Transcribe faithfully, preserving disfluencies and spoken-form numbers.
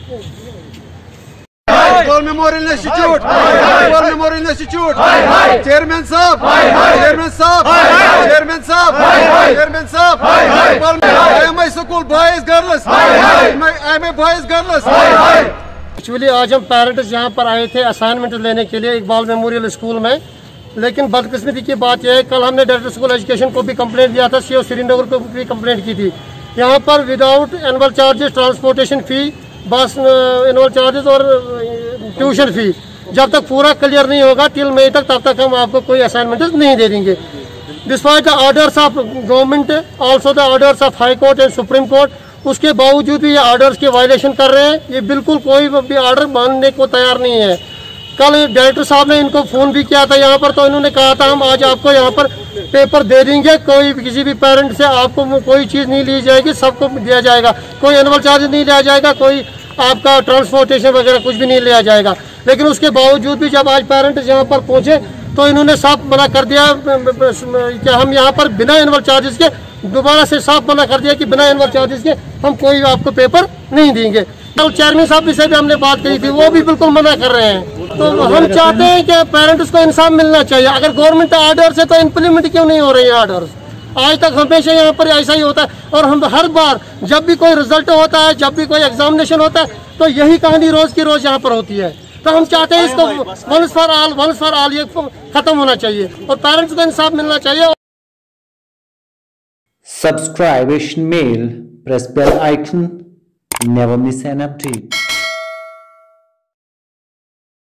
Iqbal memorial institute, Iqbal memorial institute, chairman साहब, chairman साहब, chairman साहब, चेयरमैन साहब, Iqbal M I school boys girls, M A boys girls. Actually आज हम पेरेंट्स यहाँ पर आए थे असाइनमेंट लेने के लिए इकबाल मेमोरियल स्कूल में, लेकिन बदकिस्मती की बात यह है कल हमने डायरेक्टर स्कूल एजुकेशन को भी कंप्लेंट दिया था, सीओ श्रीनगर को भी कंप्लेंट की थी। यहाँ पर without annual charges, transportation fee, बस एनुअल चार्जेस और ट्यूशन फ़ी जब तक पूरा क्लियर नहीं होगा टिल मई तक, तब तक हम आपको कोई असाइनमेंट नहीं दे देंगे। Despite the orders of government, also the orders of high court and supreme court, उसके बावजूद भी ये ऑर्डर्स की वायलेशन कर रहे हैं। ये बिल्कुल कोई भी ऑर्डर मानने को तैयार नहीं है। कल डायरेक्टर साहब ने इनको फ़ोन भी किया था यहाँ पर, तो इन्होंने कहा था हम आज आपको यहाँ पर पेपर दे देंगे, कोई किसी भी पेरेंट से आपको कोई चीज़ नहीं ली जाएगी, सबको दिया जाएगा, कोई एनुअल चार्ज नहीं लिया जाएगा, कोई आपका ट्रांसपोर्टेशन वगैरह कुछ भी नहीं लिया जाएगा। लेकिन उसके बावजूद भी जब आज पेरेंट्स यहाँ पर पहुँचे तो इन्होंने साफ मना कर दिया कि हम यहाँ पर बिना एनुअल चार्जेस के, दोबारा से साफ मना कर दिया कि बिना एनुअल चार्जेस के हम कोई आपको पेपर नहीं देंगे। कल चेयरमैन साहब से भी हमने बात करी थी, वो भी बिल्कुल मना कर रहे हैं। तो हम चाहते हैं कि पेरेंट्स को इंसाफ मिलना चाहिए। अगर गवर्नमेंट ऑर्डर्स है तो इम्प्लीमेंट क्यों नहीं हो रही है ऑर्डर्स? आज तक हमेशा यहाँ पर ऐसा ही होता है और हम हर बार जब भी कोई रिजल्ट होता है, जब भी कोई एग्जामिनेशन होता है, तो यही कहानी रोज की रोज यहाँ पर होती है। तो हम चाहते हैं इसको once for all, once for all ये खत्म होना चाहिए और पेरेंट्स को इंसाफ मिलना चाहिए। Subscribe mail, press bell icon, never miss an update.